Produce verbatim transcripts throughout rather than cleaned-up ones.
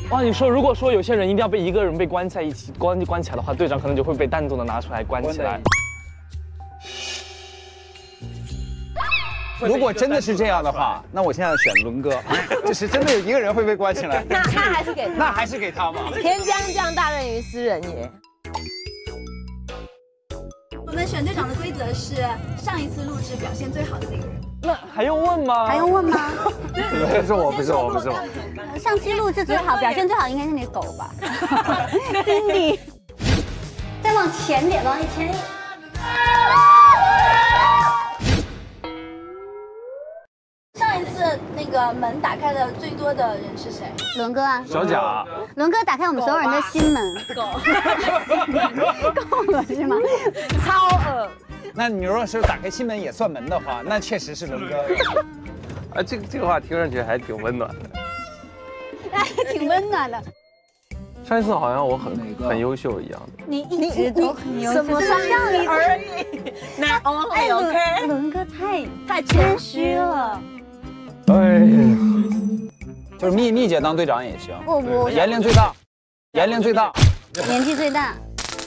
哇，你说如果说有些人一定要被一个人被关在一起，关关起来的话，队长可能就会被单独的拿出来关起来。 如果真的是这样的话，那我现在选伦哥，就是真的有一个人会被关起来。 那那还是给他， 那还是给他嘛。 天将降大任于斯人也。 我们选队长的规则是上一次录制表现最好的那个人。 那还用问吗？ 还用问吗？ 不是我，不是我，不是我。 上期录制最好，表现最好应该是你狗吧？Cindy， 再往前点，往前点。 上一次那个门打开的最多的人是谁？ 伦哥啊， 小贾， 伦哥打开我们所有人的心门。 狗， 够了是吗？ 超恶。 那你如果是打开心门也算门的话，那确实是伦哥。 啊，这个这个话听上去还挺温暖的。 还挺温暖的。 上一次好像我很很优秀一样的。 你一直都很优秀， 什么上一次而已？那我哎， OK。 伦哥太太谦虚了。 哎呀， 就是蜜蜜姐当队长也行。 我我年龄最大，年龄最大， 年纪最大。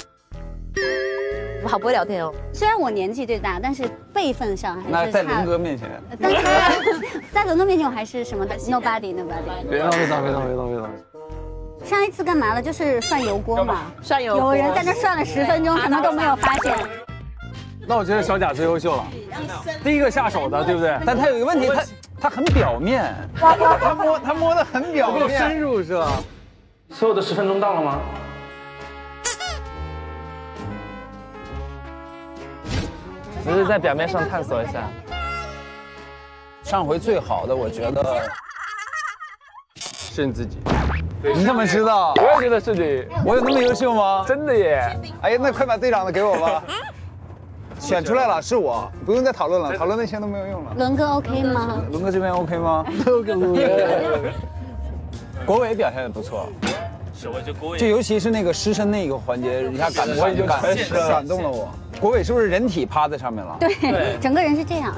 我好不会聊天哦。 虽然我年纪最大，但是辈分上还是那在伦差。 哥面前， 但是在伦哥面前，我还是什么 nobody nobody。 别动，别动，别动，别动，别动。 上一次干嘛了？就是涮油锅嘛。 涮油有人在那涮了十分钟，什么都没有发现。 那我觉得小贾最优秀了，第一个下手的，对不对？ 但他有一个问题，他他很表面，他摸他摸的很表不够面， 深入是吧？ 所有的十分钟到了吗？只是在表面上探索一下。 上回最好的，我觉得是你自己。 你怎么知道？ 我也觉得是你， 我有那么优秀吗？ 真的耶！ 哎呀，那快把队长的给我吧。选出来了，是我，不用再讨论了，讨论那些都没有用了。 伦哥 OK 吗？ 伦哥这边 OK 吗？国伟表现的不错， 是，我就国就尤其是那个湿身那个环节，一下感我已经感全湿了感动了我。国伟是不是人体趴在上面了？ 对，整个人是这样。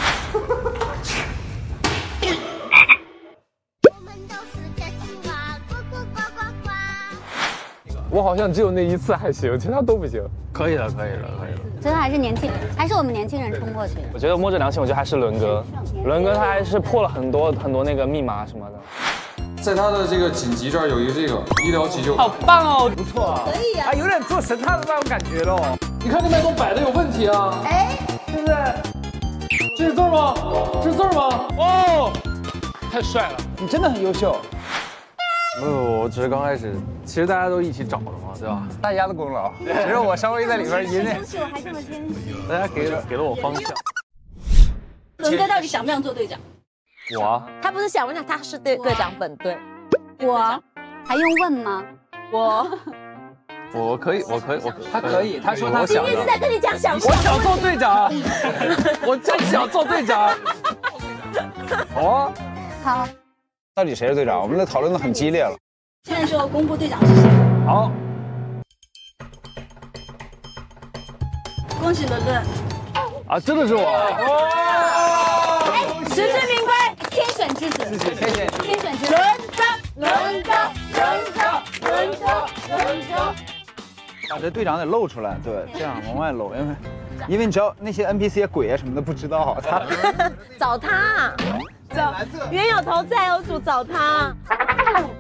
我好像只有那一次还行，其他都不行。可以了，可以了，可以了。 真的还是年轻，还是我们年轻人冲过去。 我觉得摸着良心，我觉得还是伦哥。伦哥他还是破了很多很多那个密码什么的。 在他的这个紧急这儿有一个这个医疗急救， 好棒哦！ 不错啊，可以啊，有点做神探的那种感觉喽。 你看这麦克风摆的有问题啊，哎，是不是？这是字吗？这是字吗？ 哦，太帅了！ 你真的很优秀， 没有，我只是刚开始，其实大家都一起找的嘛，对吧？ 大家的功劳，只是我稍微在里边引领。 优秀还这么谦虚。 大家给了给了我方向。 伦哥到底想不想做队长？ 我啊， 他不是想问他，他是队队长本队。 我还用问吗？ 我我可以，我可以，我他可以，他说他想的。 一直在跟你讲想我想做队长，我真想做队长。好啊， 好， 到底谁是队长？我们都讨论的很激烈了。 现在就要公布队长是谁。 好， 恭喜伦伦。 啊，真的是我。 实至名归，天选之子。 谢谢，谢谢。 天选之子。伦哥，伦哥，伦哥，伦哥，伦哥。 把这队长得露出来，对，这样往外搂，因为因为你知道那些 N P C 鬼啊什么的不知道，他找他，找冤有头债有主，找他。